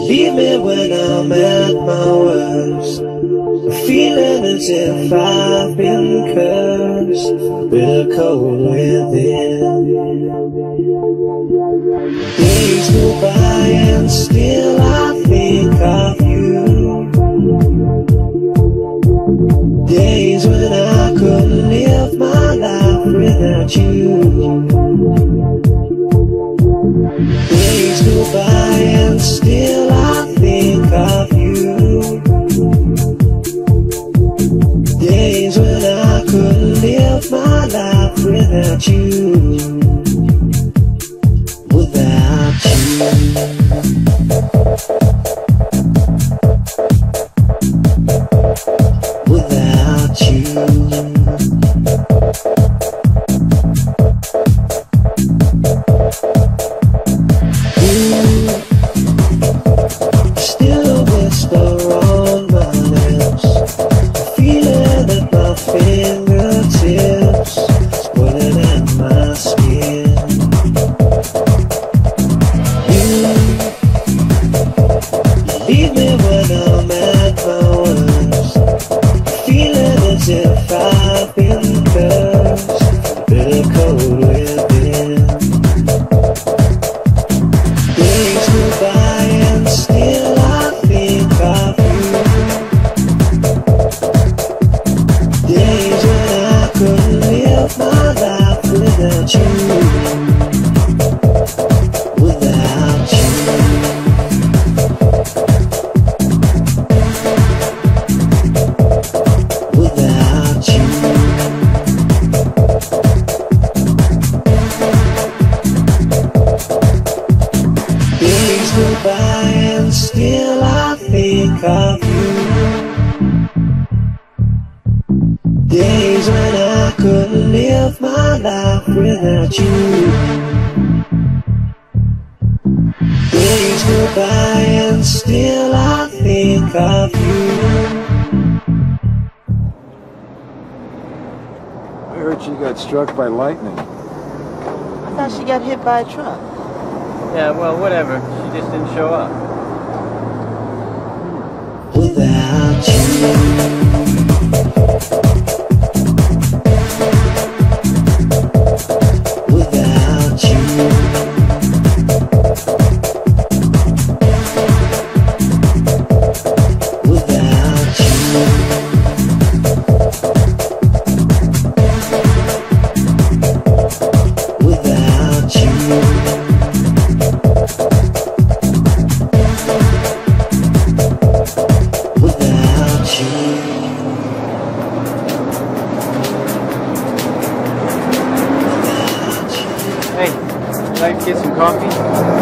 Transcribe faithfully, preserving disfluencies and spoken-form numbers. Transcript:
Leave me when I'm at my worst, feeling as if I've been cursed, bitter cold within. Days go by and still I think of you. Days when I couldn't live my life without you. Days go by and still I think of you. Days when I couldn't live my life without you. Without you. Without you. Still a whisper on my lips, feeling at my fingertips, pulling at my skin. You leave me when I'm at my worst, feeling as if I've been cursed, bitter cold within. Days go by and still I think of you. Days when I couldn't live my life without you. Without you. Without you. Days go by and still I think of you. Days when I couldn't live my life without you. Days go by and still I think of you. I heard she got struck by lightning. I thought she got hit by a truck. Yeah, well, whatever. She just didn't show up. Without you. Without you. Without you. Without you. Without you. Hey, would you like to get some coffee?